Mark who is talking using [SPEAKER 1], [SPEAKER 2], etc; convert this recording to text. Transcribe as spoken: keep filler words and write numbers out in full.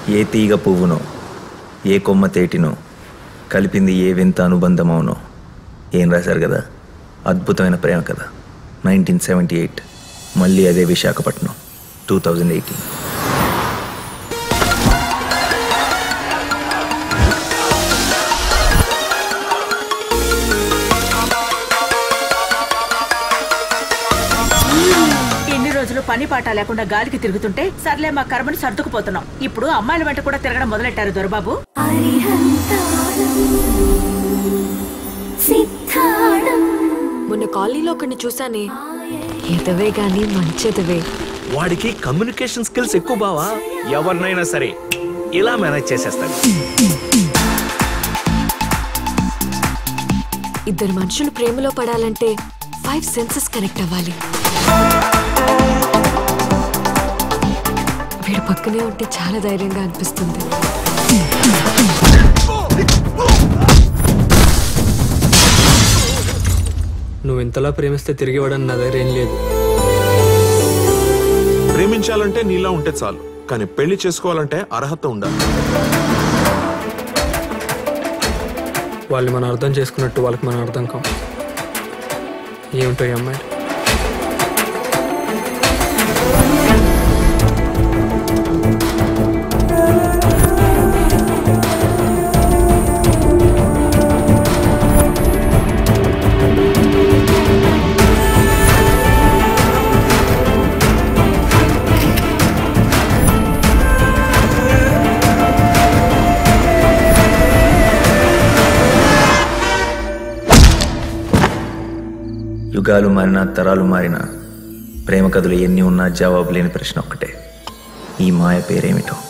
[SPEAKER 1] ఏ తీగ పువ్వునో ఏ కొమ్మ తేటినో కలిపింది ఏ వింత అనుబంధమవునో ఏం రాశారు కదా, అద్భుతమైన ప్రేమ కథ. నైన్టీన్ సెవెంటీ ఎయిట్ మళ్ళీ అదే విశాఖపట్నం టూ థౌజండ్ ఎయిటీన్.
[SPEAKER 2] రోజులు పని పాట లేకుండా గాలికి తిరుగుతుంటే సర్లే మా కర్మని సర్దుకుపోతున్నాం. ఇప్పుడు అమ్మాయిల వెంట కూడా తిరగడం మొదలెట్టారు దొరబాబు.
[SPEAKER 3] మొన్న కాలనీలో ఒకరిని చూసానే, ఎదవే గాని మంచెదవే.
[SPEAKER 4] వాడికి కమ్యూనికేషన్ స్కిల్స్ ఎక్కువ బావా. ఎవరినైనా సరే ఇలా మేనేజ్ చేసేస్తాడు.
[SPEAKER 3] ఇద్దరు మనుషులు ప్రేమలో పడాలంటే ఫైవ్ సెన్సెస్ కనెక్ట్ అవ్వాలి. వీడు పక్కనే ఉంటే చాలా ధైర్యంగా అనిపిస్తుంది.
[SPEAKER 5] నువ్వు ఇంతలా ప్రేమిస్తే తిరిగి ఇవ్వడానికి నా దగ్గర ఏం లేదు.
[SPEAKER 6] ప్రేమించాలంటే నీలా ఉంటే చాలు, కానీ పెళ్లి చేసుకోవాలంటే అర్హత ఉండాలి.
[SPEAKER 5] వాళ్ళు మనం అర్థం చేసుకున్నట్టు వాళ్ళకి మనం అర్థం కావు. ఏమిటో ఈ అమ్మాయి.
[SPEAKER 1] యుగాలు మారినా తరాలు మారినా ప్రేమ కథలు ఎన్ని ఉన్నా జవాబు లేని ప్రశ్న ఒక్కటే, ఈ మాయ పేరేమిటో.